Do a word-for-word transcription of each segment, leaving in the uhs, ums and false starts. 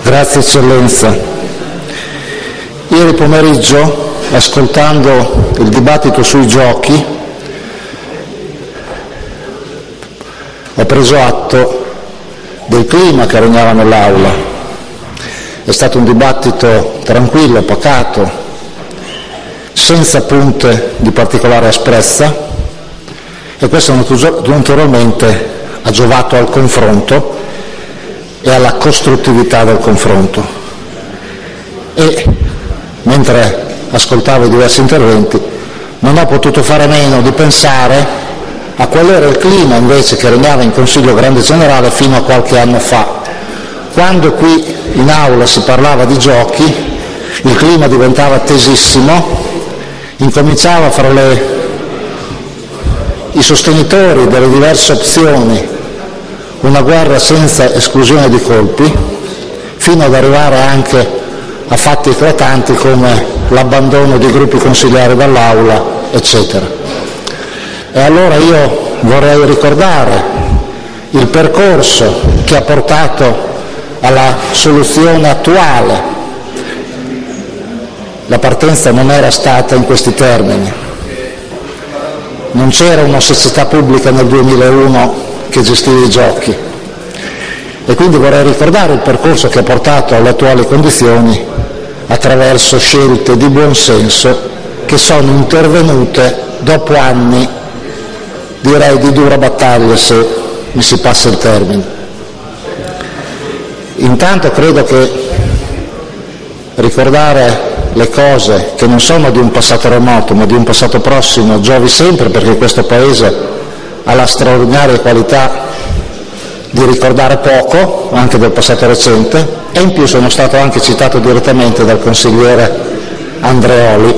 Grazie Eccellenza. Ieri pomeriggio, ascoltando il dibattito sui giochi, ho preso atto del clima che regnava nell'aula. È stato un dibattito tranquillo, pacato, senza punte di particolare asprezza, e questo naturalmente ha giovato al confronto e alla costruttività del confronto. E mentre ascoltavo i diversi interventi non ho potuto fare a meno di pensare a qual era il clima invece che regnava in Consiglio Grande Generale fino a qualche anno fa, quando qui in aula si parlava di giochi, il clima diventava tesissimo, incominciava fra le, i sostenitori delle diverse opzioni una guerra senza esclusione di colpi, fino ad arrivare anche a fatti eclatanti come l'abbandono di gruppi consigliari dall'aula, eccetera. E allora io vorrei ricordare il percorso che ha portato alla soluzione attuale. La partenza non era stata in questi termini. Non c'era una società pubblica nel duemilauno che gestiva i giochi, e quindi vorrei ricordare il percorso che ha portato alle attuali condizioni attraverso scelte di buon senso che sono intervenute dopo anni, direi, di dura battaglia, se mi si passa il termine. Intanto credo che ricordare le cose che non sono di un passato remoto ma di un passato prossimo giovi sempre, perché questo Paese ha la straordinaria qualità di ricordare poco, anche del passato recente, e in più sono stato anche citato direttamente dal consigliere Andreoli.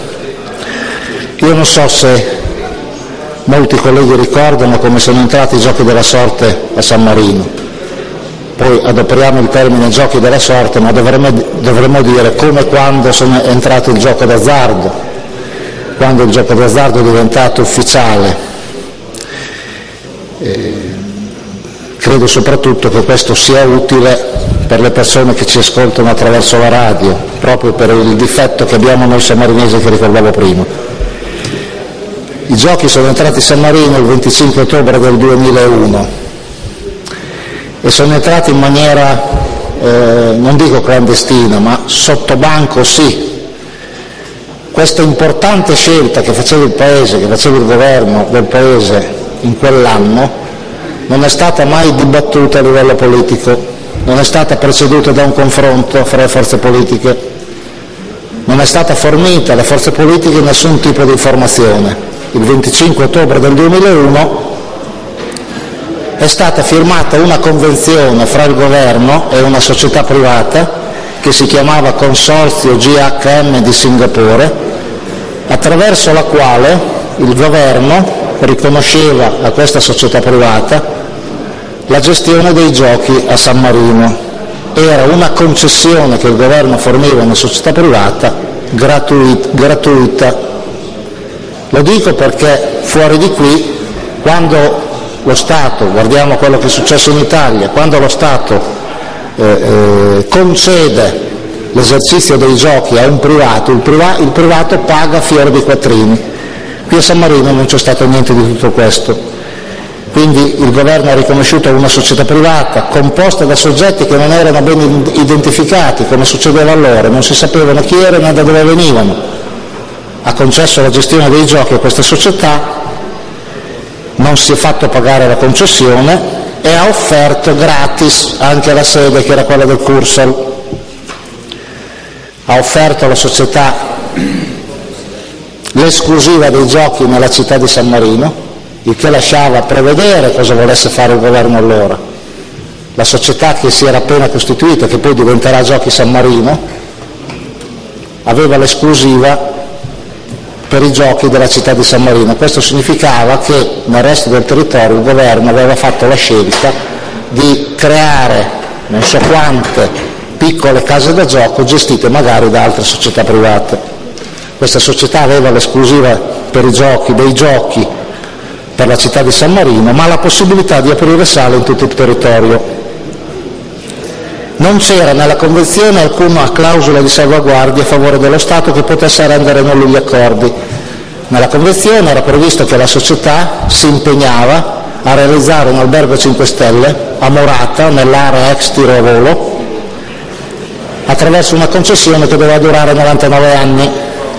Io non so se molti colleghi ricordano come sono entrati i giochi della sorte a San Marino. Poi adoperiamo il termine giochi della sorte, ma dovremmo, dovremmo dire come quando sono entrato il gioco d'azzardo, quando il gioco d'azzardo è diventato ufficiale. Eh, credo soprattutto che questo sia utile per le persone che ci ascoltano attraverso la radio, proprio per il difetto che abbiamo noi sammarinesi che ricordavo prima. I giochi sono entrati a San Marino il venticinque ottobre del duemilauno e sono entrati in maniera, eh, non dico clandestina, ma sotto banco sì. Questa importante scelta che faceva il Paese, che faceva il governo del Paese in quell'anno, non è stata mai dibattuta a livello politico, non è stata preceduta da un confronto fra le forze politiche, non è stata fornita alle forze politiche nessun tipo di informazione. Il venticinque ottobre del duemilauno è stata firmata una convenzione fra il governo e una società privata che si chiamava Consorzio G H M di Singapore, attraverso la quale il governo riconosceva a questa società privata la gestione dei giochi a San Marino. Era una concessione che il governo forniva a una società privata gratuita, gratuita. Lo dico perché fuori di qui, quando lo Stato, guardiamo quello che è successo in Italia, quando lo Stato eh, eh, concede l'esercizio dei giochi a un privato, il, priva- il privato paga fior di quattrini. Qui a San Marino non c'è stato niente di tutto questo, quindi il governo ha riconosciuto una società privata composta da soggetti che non erano ben identificati, come succedeva allora, non si sapevano chi erano e da dove venivano. Ha concesso la gestione dei giochi a questa società, non si è fatto pagare la concessione e ha offerto gratis anche la sede, che era quella del Cursal. Ha offerto alla società l'esclusiva dei giochi nella città di San Marino, il che lasciava prevedere cosa volesse fare il governo allora. La società che si era appena costituita, che poi diventerà Giochi San Marino, aveva l'esclusiva per i giochi della città di San Marino. Questo significava che nel resto del territorio il governo aveva fatto la scelta di creare non so quante piccole case da gioco gestite magari da altre società private. Questa società aveva l'esclusiva per i giochi, dei giochi per la città di San Marino, ma la possibilità di aprire sale in tutto il territorio. Non c'era nella Convenzione alcuna clausola di salvaguardia a favore dello Stato che potesse rendere nulli gli accordi. Nella Convenzione era previsto che la società si impegnava a realizzare un albergo cinque stelle a Morata, nell'area ex tiro a volo, attraverso una concessione che doveva durare novantanove anni.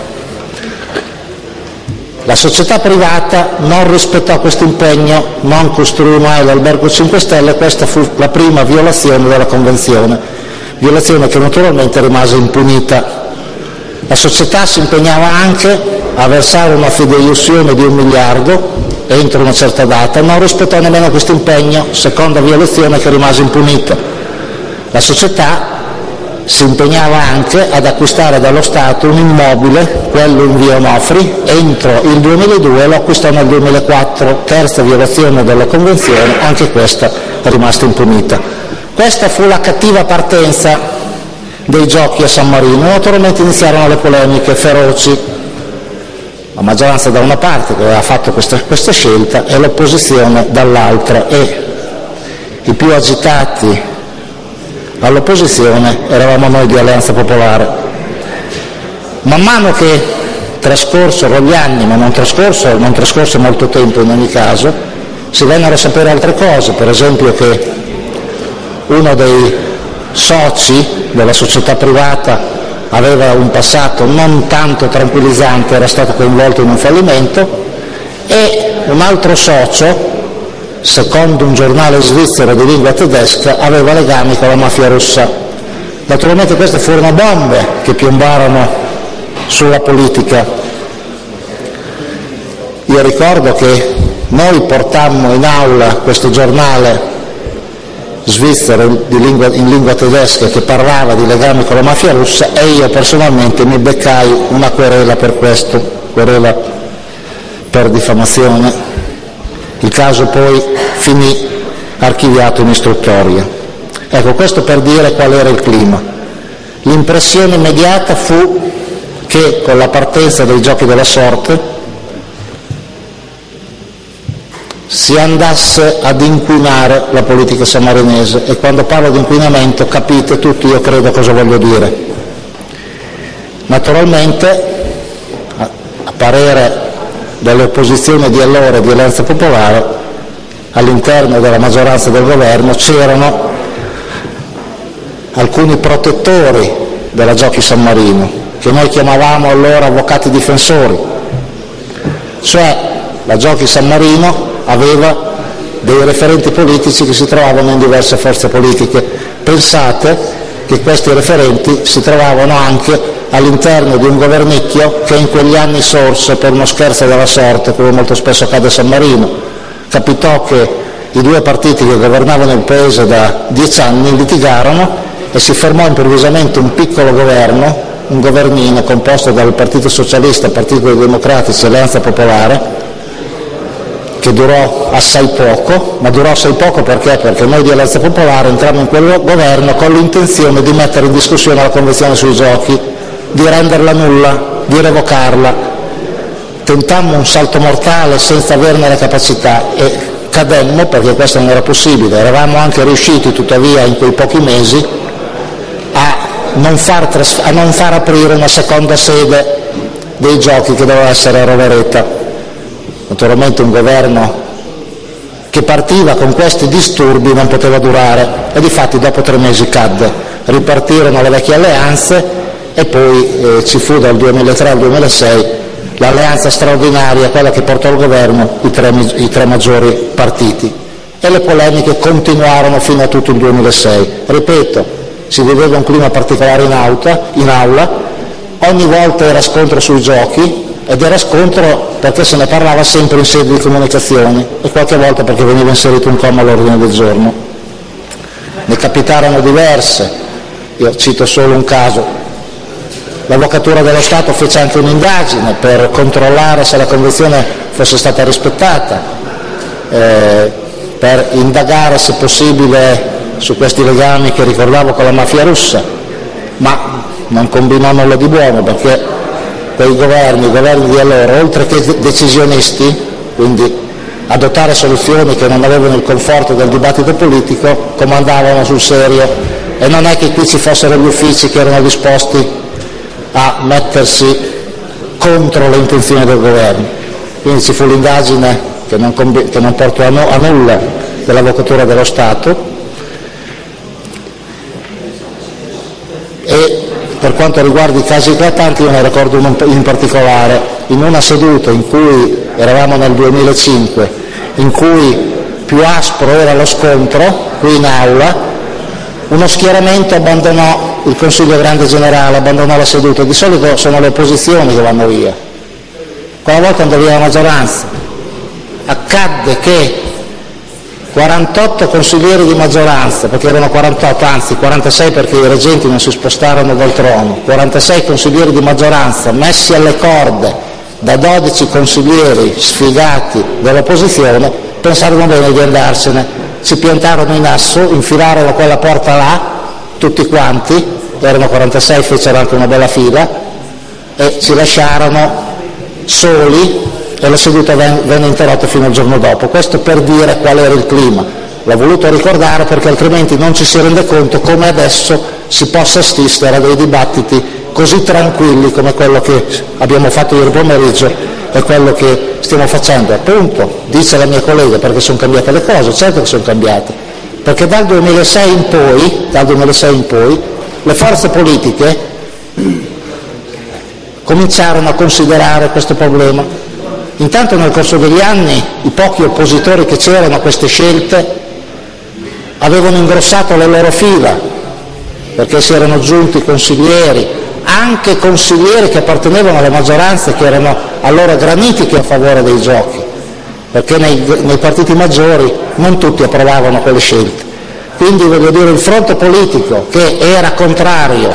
La società privata non rispettò questo impegno, non costruì mai l'albergo cinque stelle, questa fu la prima violazione della Convenzione, violazione che naturalmente rimase impunita. La società si impegnava anche a versare una fideiussione di un miliardo entro una certa data, non rispettò nemmeno questo impegno, seconda violazione che rimase impunita. La società si impegnava anche ad acquistare dallo Stato un immobile, quello in via Onofri, entro il duemiladue, lo acquistò nel duemilaquattro, terza violazione della Convenzione, anche questa è rimasta impunita. Questa fu la cattiva partenza dei giochi a San Marino. Naturalmente iniziarono le polemiche feroci, la maggioranza da una parte che aveva fatto questa, questa scelta e l'opposizione dall'altra, e i più agitati all'opposizione eravamo noi di Alleanza Popolare. Man mano che trascorsero gli anni, ma non trascorso, non trascorse molto tempo in ogni caso, si vennero a sapere altre cose, per esempio che uno dei soci della società privata aveva un passato non tanto tranquillizzante, era stato coinvolto in un fallimento, e un altro socio, secondo un giornale svizzero di lingua tedesca, aveva legami con la mafia russa. Naturalmente queste furono bombe che piombarono sulla politica. Io ricordo che noi portammo in aula questo giornale svizzero di lingua, in lingua tedesca che parlava di legami con la mafia russa, e io personalmente mi beccai una querela per questo, querela per diffamazione. Il caso poi finì archiviato in istruttoria. Ecco, questo per dire qual era il clima. L'impressione immediata fu che con la partenza dei giochi della sorte si andasse ad inquinare la politica sammarinese, e quando parlo di inquinamento capite tutti, io credo, cosa voglio dire. Naturalmente, a parere delle opposizioni di allora di Alleanza Popolare, all'interno della maggioranza del governo c'erano alcuni protettori della Giochi San Marino, che noi chiamavamo allora avvocati difensori, cioè la Giochi San Marino aveva dei referenti politici che si trovavano in diverse forze politiche. Pensate che questi referenti si trovavano anche all'interno di un governicchio che in quegli anni sorse per uno scherzo della sorte, come molto spesso accade a San Marino. Capitò che i due partiti che governavano il paese da dieci anni litigarono e si formò improvvisamente un piccolo governo, un governino composto dal Partito Socialista, Partito dei Democratici e Alleanza Popolare, che durò assai poco, ma durò assai poco perché? Perché noi di Alleanza Popolare entrammo in quel governo con l'intenzione di mettere in discussione la Convenzione sui giochi, di renderla nulla, di revocarla. Tentammo un salto mortale senza averne le capacità e cademmo, perché questo non era possibile. Eravamo anche riusciti tuttavia in quei pochi mesi a non far, tras- a non far aprire una seconda sede dei giochi che doveva essere a Rovereta. Naturalmente un governo che partiva con questi disturbi non poteva durare, e difatti dopo tre mesi cadde. Ripartirono le vecchie alleanze e poi eh, ci fu dal duemilatré al duemilasei l'alleanza straordinaria, quella che portò al governo i tre, i tre maggiori partiti, e le polemiche continuarono fino a tutto il duemilasei. Ripeto, si viveva un clima particolare in, auta, in aula, ogni volta era scontro sui giochi, ed era scontro perché se ne parlava sempre in sede di comunicazioni, e qualche volta perché veniva inserito un comma all'ordine del giorno. Ne capitarono diverse, io cito solo un caso. L'Avvocatura dello Stato fece anche un'indagine per controllare se la Convenzione fosse stata rispettata, eh, per indagare se possibile su questi legami che ricordavo con la mafia russa, ma non combinò nulla di buono, perché quei governi, i governi di allora, oltre che decisionisti, quindi adottare soluzioni che non avevano il conforto del dibattito politico, comandavano sul serio e non è che qui ci fossero gli uffici che erano disposti a mettersi contro le intenzioni del governo. Quindi ci fu l'indagine che non, che non portò a, no, a nulla dell'Avvocatura dello Stato, e per quanto riguarda i casi eclatanti io ne ricordo uno in particolare, in una seduta in cui eravamo nel duemilacinque, in cui più aspro era lo scontro qui in aula, uno schieramento abbandonò il Consiglio Grande Generale, abbandonò la seduta. Di solito sono le opposizioni che vanno via, quella volta andò via la maggioranza. Accadde che quarantotto consiglieri di maggioranza, perché erano quarantotto, anzi quarantasei perché i reggenti non si spostarono dal trono, quarantasei consiglieri di maggioranza messi alle corde da dodici consiglieri sfigati dell'opposizione, pensarono bene di andarsene. Si piantarono in asso, infilarono quella porta là, tutti quanti, erano quarantasei, fecero anche una bella fila, e ci lasciarono soli e la seduta venne interrotta fino al giorno dopo. Questo per dire qual era il clima. L'ho voluto ricordare perché altrimenti non ci si rende conto come adesso si possa assistere a dei dibattiti così tranquilli come quello che abbiamo fatto ieri pomeriggio e quello che stiamo facendo. Appunto, dice la mia collega, perché sono cambiate le cose. Certo che sono cambiate, perché dal duemilasei in poi, dal duemilasei in poi le forze politiche cominciarono a considerare questo problema. Intanto nel corso degli anni i pochi oppositori che c'erano a queste scelte avevano ingrossato le loro fila, perché si erano giunti consiglieri, anche consiglieri che appartenevano alle maggioranze, che erano allora granitiche a favore dei giochi, perché nei, nei partiti maggiori non tutti approvavano quelle scelte. Quindi voglio dire, il fronte politico che era contrario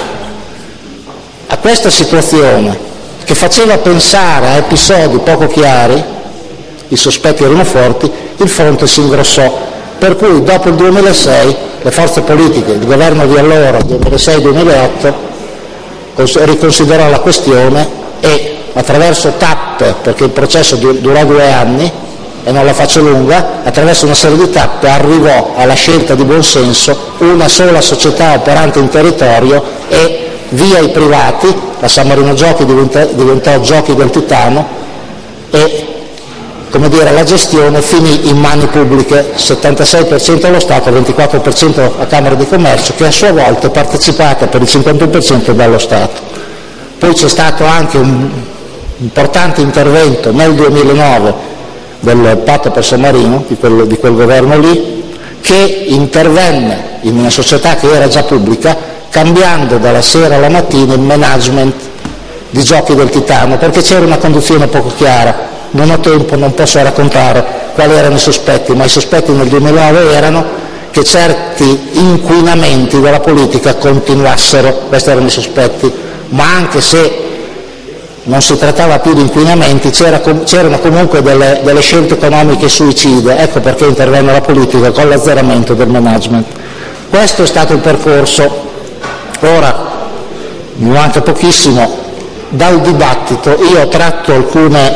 a questa situazione, che faceva pensare a episodi poco chiari, i sospetti erano forti, il fronte si ingrossò, per cui dopo il duemilasei le forze politiche, il governo di allora, duemilasei duemilaotto, riconsiderò la questione e attraverso tappe, perché il processo durò due anni e non la faccio lunga, attraverso una serie di tappe arrivò alla scelta di buonsenso una sola società operante in territorio e via i privati, la San Marino Giochi diventò, diventò Giochi del Titano e, come dire, la gestione finì in mani pubbliche, settantasei per cento allo Stato, ventiquattro per cento a Camera di Commercio, che a sua volta è partecipata per il cinquantuno per cento dallo Stato. Poi c'è stato anche un importante intervento nel duemilanove del Patto per San Marino, di quel, di quel governo lì, che intervenne in una società che era già pubblica, cambiando dalla sera alla mattina il management di Giochi del Titano, perché c'era una conduzione poco chiara. Non ho tempo, non posso raccontare quali erano i sospetti, ma i sospetti nel duemilanove erano che certi inquinamenti della politica continuassero, questi erano i sospetti, ma anche se non si trattava più di inquinamenti, c'era, c'erano comunque delle, delle scelte economiche suicide, ecco perché intervenne la politica con l'azzeramento del management. Questo è stato il percorso. Ora, mi manca pochissimo, dal dibattito io tratto alcune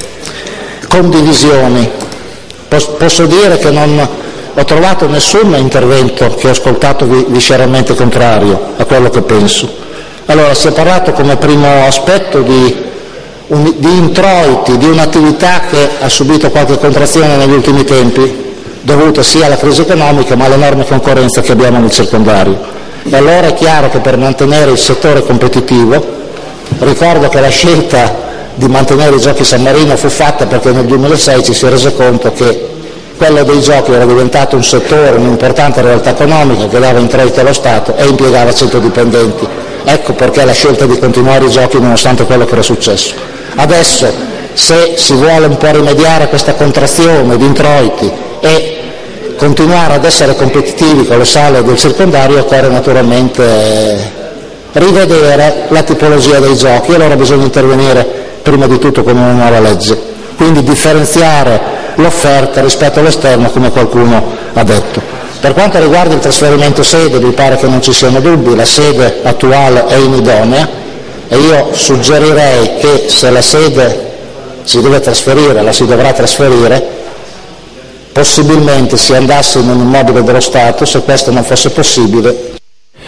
condivisioni. Posso dire che non ho trovato nessun intervento che ho ascoltato visceralmente contrario a quello che penso. Allora, si è parlato come primo aspetto di, un, di introiti, di un'attività che ha subito qualche contrazione negli ultimi tempi, dovuta sia alla crisi economica ma all'enorme concorrenza che abbiamo nel circondario. E allora è chiaro che per mantenere il settore competitivo, ricordo che la scelta di mantenere i Giochi San Marino fu fatta perché nel duemilasei ci si è reso conto che quello dei giochi era diventato un settore, un'importante realtà economica che dava introiti allo Stato e impiegava cento dipendenti. Ecco perché la scelta di continuare i giochi nonostante quello che era successo. Adesso, se si vuole un po' rimediare a questa contrazione di introiti e continuare ad essere competitivi con le sale del circondario, occorre naturalmente rivedere la tipologia dei giochi, e allora bisogna intervenire prima di tutto con una nuova legge, quindi differenziare l'offerta rispetto all'esterno, come qualcuno ha detto. Per quanto riguarda il trasferimento sede, mi pare che non ci siano dubbi, la sede attuale è inidonea e io suggerirei che se la sede si deve trasferire, la si dovrà trasferire, possibilmente si andasse in un immobile dello Stato. Se questo non fosse possibile,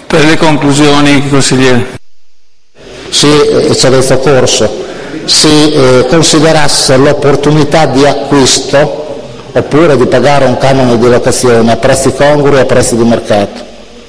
Per le conclusioni, consigliere. Sì, eccellenza Corso, si eh, considerasse l'opportunità di acquisto oppure di pagare un canone di locazione a prezzi congrui e a prezzi di mercato.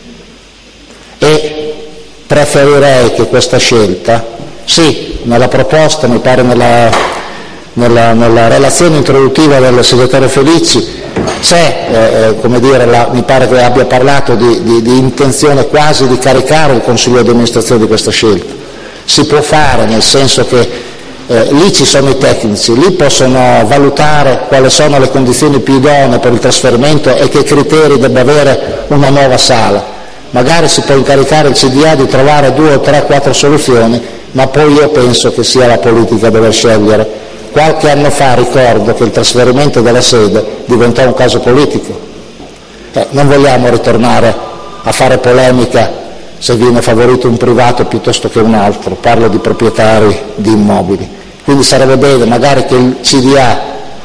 E preferirei che questa scelta, sì, nella proposta, mi pare nella, nella, nella relazione introduttiva del segretario Felici, c'è, eh, come dire, la, mi pare che abbia parlato di, di, di intenzione quasi di caricare il Consiglio di amministrazione di questa scelta. Si può fare, nel senso che eh, lì ci sono i tecnici, lì possono valutare quali sono le condizioni più idonee per il trasferimento e che criteri debba avere una nuova sala. Magari si può incaricare il C D A di trovare due o tre, quattro soluzioni, ma poi io penso che sia la politica a dover scegliere. Qualche anno fa ricordo che il trasferimento della sede diventò un caso politico. Eh, non vogliamo ritornare a fare polemica se viene favorito un privato piuttosto che un altro, parlo di proprietari di immobili. Quindi sarebbe bene magari che il C D A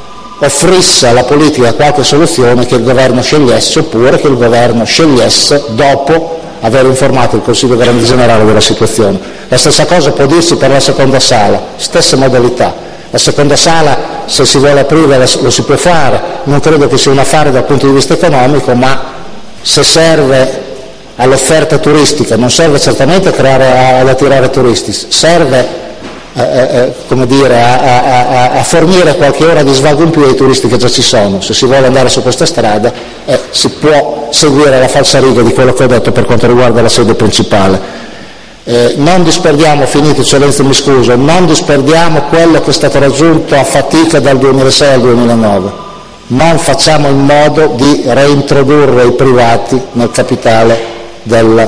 offrisse alla politica qualche soluzione che il governo scegliesse, oppure che il governo scegliesse dopo aver informato il Consiglio Grande Generale della situazione. La stessa cosa può dirsi per la seconda sala, stesse modalità. La seconda sala, se si vuole aprire, lo si può fare, non credo che sia un affare dal punto di vista economico, ma se serve all'offerta turistica, non serve certamente a creare, ad attirare turisti, serve eh, eh, come dire, a, a, a, a fornire qualche ora di svago in più ai turisti che già ci sono. Se si vuole andare su questa strada eh, si può seguire la falsariga di quello che ho detto per quanto riguarda la sede principale. Eh, non disperdiamo, finito, eccellenza, mi scuso, non disperdiamo quello che è stato raggiunto a fatica dal duemilasei al duemilanove. Non facciamo in modo di reintrodurre i privati nel capitale del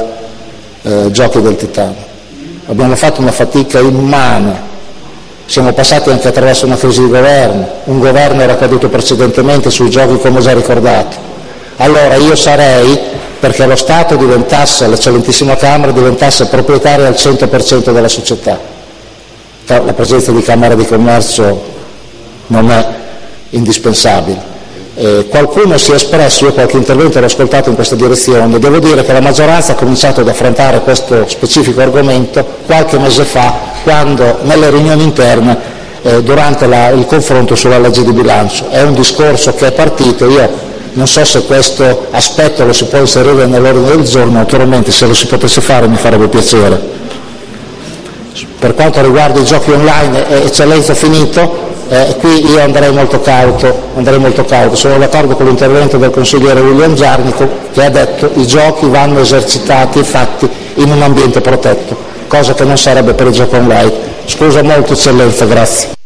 eh, Giochi del Titano. Abbiamo fatto una fatica immane, siamo passati anche attraverso una crisi di governo, un governo era caduto precedentemente sui giochi, come ho già ricordato. Allora io sarei perché lo Stato diventasse, l'eccellentissima Camera diventasse proprietaria al cento per cento della società. La presenza di Camera di Commercio non è indispensabile. Eh, qualcuno si è espresso, io qualche intervento l'ho ascoltato in questa direzione, devo dire che la maggioranza ha cominciato ad affrontare questo specifico argomento qualche mese fa, quando nelle riunioni interne, eh, durante la, il confronto sulla legge di bilancio. È un discorso che è partito, io non so se questo aspetto lo si può inserire nell'ordine del giorno, naturalmente se lo si potesse fare mi farebbe piacere. Per quanto riguarda i giochi online, eh, eccellenza, finito. Eh, qui io andrei molto cauto, andrei molto cauto. Sono d'accordo con l'intervento del consigliere William Giarnico, che ha detto che i giochi vanno esercitati e fatti in un ambiente protetto, cosa che non sarebbe per il gioco online. Scusa molto, eccellenza, grazie.